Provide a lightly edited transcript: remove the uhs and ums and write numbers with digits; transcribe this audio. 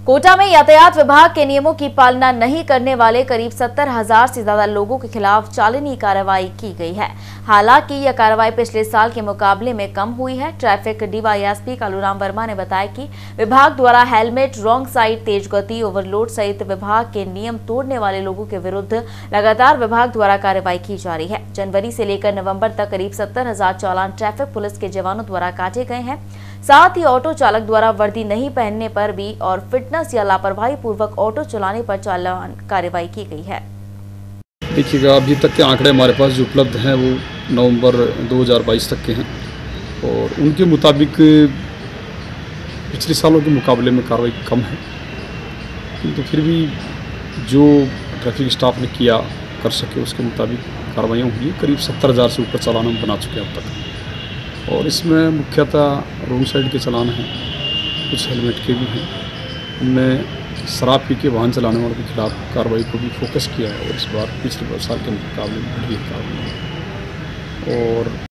कोटा में यातायात विभाग के नियमों की पालना नहीं करने वाले करीब 70,000 से ज्यादा लोगों के खिलाफ चालानी कार्रवाई की गई है। हालांकि यह कार्रवाई पिछले साल के मुकाबले में कम हुई है। ट्रैफिक डीवाईएसपी कालूराम वर्मा ने बताया कि विभाग द्वारा हेलमेट, रॉन्ग साइड, तेज गति, ओवरलोड सहित विभाग के नियम तोड़ने वाले लोगों के विरुद्ध लगातार विभाग द्वारा कार्रवाई की जा रही है। जनवरी से लेकर नवंबर तक करीब 70,000 चालान ट्रैफिक पुलिस के जवानों द्वारा काटे गए हैं। साथ ही ऑटो चालक द्वारा वर्दी नहीं पहनने पर भी और फिटनेस या लापरवाही पूर्वक ऑटो चलाने पर चालान कार्रवाई की गई है। देखिएगा, अभी तक के आंकड़े हमारे पास जो उपलब्ध हैं वो नवंबर 2022 तक के हैं और उनके मुताबिक पिछले सालों के मुकाबले में कार्रवाई कम है, किंतु फिर भी जो ट्रैफिक स्टाफ ने किया कर सके उसके मुताबिक कार्रवाइयाँ हुई है। करीब 70,000 से ऊपर चालान हम बना चुके हैं अब तक और इसमें मुख्यतः रोड साइड के चालान हैं, कुछ हेलमेट के भी हैं। हमने शराब पी के वाहन चलाने वालों के खिलाफ कार्रवाई को भी फोकस किया है और इस बार पिछले साल के मुकाबले में बढ़ी कार्रवाई और